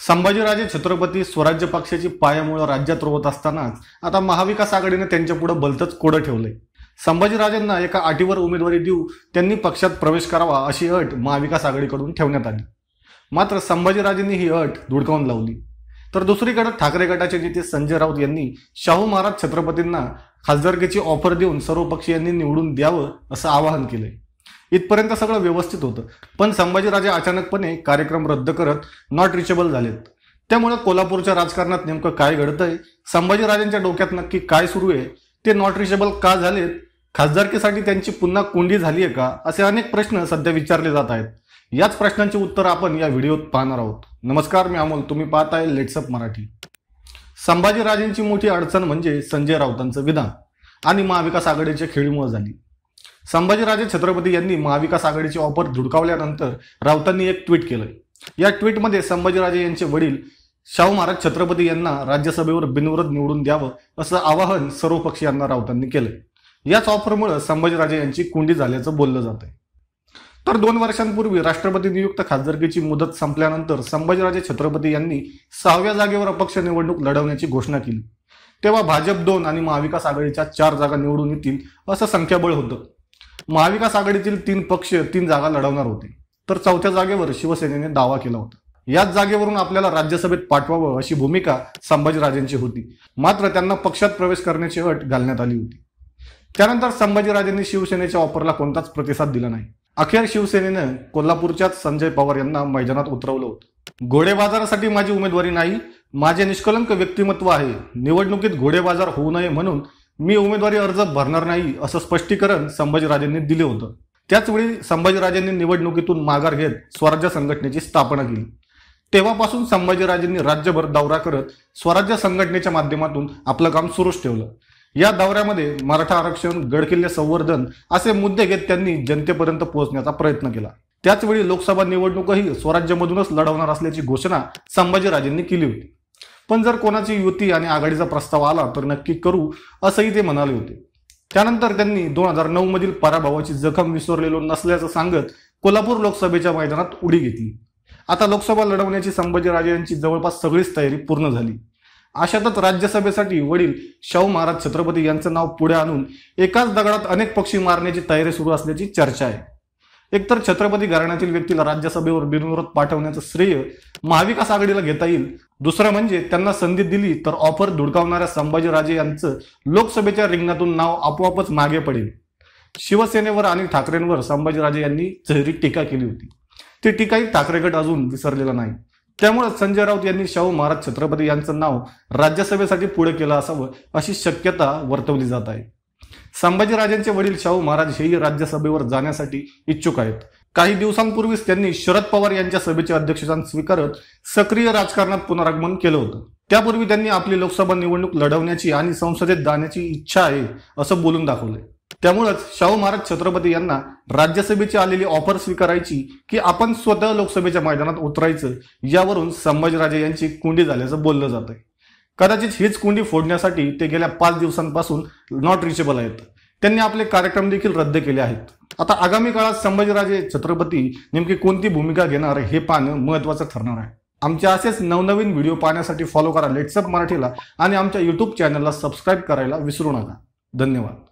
संभाजीराजे छत्रपती स्वराज्य पक्षाची पायामुळे राज्यात रोवत असतानाच आता महाविकास आघाडीने त्यांच्या पुढे भलतंच कोडं ठेवलंय। संभाजीराजेंना एका अटीवर उमेदवारी देऊ त्यांनी पक्षात प्रवेश करावा अशी अट महाविकास आघाडीकडून ठेवण्यात आली। मात्र संभाजीराजेंनी ही अट धुडकावून लावली। तर दुसरीकडे ठाकरे गटाचे नेते संजय राऊत यांनी शाहू महाराज छत्रपतींना खासदारकीची ऑफर देऊन सर्व पक्षीयांनी निवडून द्यावं असं आवाहन केलंय। इथपर्यंत सगळं व्यवस्थित होतं, पण संभाजीराजे अचानकपणे कार्यक्रम रद्द करत नॉट रिचेबल झालेत। त्यामुळे कोल्हापूरच्या राजकारणात नेमकं काय घडतंय, संभाजीराजेंच्या डोक्यात नक्की काय सुरू आहे, ते नॉट रिचेबल का झालेत, खासदारकीसाठी त्यांची पुन्हा कोंडी झाली आहे का, असे अनेक प्रश्न सध्या विचारले जात आहेत। याच प्रश्नांची उत्तर आपण या व्हिडिओत पाहणार आहोत। नमस्कार, मी अमोल, तुम्ही पाहताय लेट्स अप मराठी। संभाजीराजेंची मोठी अडचण म्हणजे संजय राऊतांचं विधान आणि महाविकास आघाडीच्या खेळीमुळे झाली। संभाजीराजे छत्रपती यांनी महाविकास आघाडीची ऑफर धुडकावल्यानंतर राऊतांनी एक ट्विट केलं। या ट्विटमध्ये संभाजीराजे यांचे वडील शाहू महाराज छत्रपती यांना राज्यसभेवर बिनविरोध निवडून द्यावं असं आवाहन सर्व पक्षीयांना राऊतांनी केलंय। याच ऑफरमुळे संभाजीराजे यांची कोंडी झाल्याचं बोललं जात आहे। तर 2 वर्षांपूर्वी राष्ट्रपती नियुक्त खासदारकीची मुदत संपल्यानंतर संभाजीराजे छत्रपती यांनी 6व्या जागेवर अपक्ष निवडणूक लढवण्याची घोषणा केली। तेव्हा भाजप 2 आणि महाविकास आघाडीच्या 4 जागा निवडून येतील असं संख्याबळ होतं। महाविकास आघाडीतील 3 पक्ष 3 जागा लढवणार होते, तर 4थ्या जागेवर शिवसेनेने दावा केला होता। याच जागेवरून आपल्याला राज्यसभेत पाठवावं अशी भूमिका संभाजीराजेंची होती। मात्र त्यांना पक्षात प्रवेश करण्याची अट घालण्यात आली होती। त्यानंतर संभाजीराजेंनी शिवसेनेच्या ऑफरला कोणताच प्रतिसाद दिला नाही। अखेर शिवसेनेनं कोल्हापूरच्याच संजय पवार यांना मैदानात उतरवलं होतं। घोडेबाजारासाठी माझी उमेदवारी नाही, माझे निष्कलंक व्यक्तिमत्व आहे, निवडणुकीत घोडेबाजार होऊ नये म्हणून मी उमेदवारी अर्ज भरणार नाही असं स्पष्टीकरण संभाजीराजेंनी दिले होतं। त्याचवेळी संभाजीराजेंनी निवडणुकीतून माघार घेत स्वराज्य संघटनेची स्थापना केली। तेव्हापासून संभाजीराजेंनी राज्यभर दौरा करत स्वराज्य संघटनेच्या माध्यमातून आपलं काम सुरूच ठेवलं। या दौऱ्यामध्ये मराठा आरक्षण, गडकिल्ले संवर्धन असे मुद्दे घेत त्यांनी जनतेपर्यंत पोहोचण्याचा प्रयत्न केला। त्याचवेळी लोकसभा निवडणूकही स्वराज्यामधूनच लढवणार असल्याची घोषणा संभाजीराजेंनी केली होती। पण जर कोणाची युती आणि आघाडीचा प्रस्ताव आला तर नक्की करू असंही ते म्हणाले होते। त्यानंतर त्यांनी 2009 मधील पराभवाची जखम विसरलेलो नसल्याचं सांगत कोल्हापूर लोकसभेच्या मैदानात उडी घेतली। आता लोकसभा लढवण्याची संभाजीराजे यांची जवळपास सगळीच तयारी पूर्ण झाली। अशातच राज्यसभेसाठी वडील शाहू महाराज छत्रपती यांचं नाव पुढे आणून एकाच दगडात अनेक पक्षी मारण्याची तयारी सुरू असल्याची चर्चा आहे। एकतर छत्रपती घराण्यातील व्यक्तीला राज्यसभेवर बिनविरोध पाठवण्याचं श्रेय महाविकास आघाडीला घेता येईल, दुसरं म्हणजे त्यांना संधी दिली तर ऑफर धुडकावणाऱ्या संभाजीराजे यांचं लोकसभेच्या रिंगणातून नाव आपोआपच मागे पडेल। शिवसेनेवर आणि ठाकरेंवर संभाजीराजे यांनी जहरी टीका केली होती। ती टीकाही ठाकरे गट अजून विसरलेला नाही। त्यामुळे संजय राऊत यांनी शाहू महाराज छत्रपती यांचं नाव राज्यसभेसाठी पुढे केलं असावं अशी शक्यता वर्तवली जात आहे। संभाजीराजेंचे वडील शाहू महाराज हेही राज्यसभेवर जाण्यासाठी इच्छुक आहेत। काही दिवसांपूर्वीच त्यांनी शरद पवार यांच्या सभेचे अध्यक्षस्थान स्वीकारत सक्रिय राजकारणात पुनरागमन केलं होतं। त्यापूर्वी त्यांनी आपली लोकसभा निवडणूक लढवण्याची आणि संसदेत जाण्याची इच्छा आहे असं बोलून दाखवलंय। त्यामुळेच शाहू महाराज छत्रपती यांना राज्यसभेची आलेली ऑफर स्वीकारायची की आपण स्वतः लोकसभेच्या मैदानात उतरायचं, यावरून संभाजीराजे यांची कोंडी झाल्याचं बोललं जात आहे। कदाचित हीच कोंडी फोडण्यासाठी ते गेल्या 5 दिवसांपासून नॉट रिचेबल आहेत। त्यांनी आपले कार्यक्रम देखील रद्द केले आहेत। आता आगामी काळात संभाजीराजे छत्रपती नेमकी कोणती भूमिका घेणार हे पाहणं महत्त्वाचं ठरणार आहे। आमच्या असेच नवनवीन व्हिडिओ पाहण्यासाठी फॉलो करा लेट्स अप मराठीला आणि आमच्या YouTube चॅनलला सबस्क्राईब करायला विसरू नका। धन्यवाद।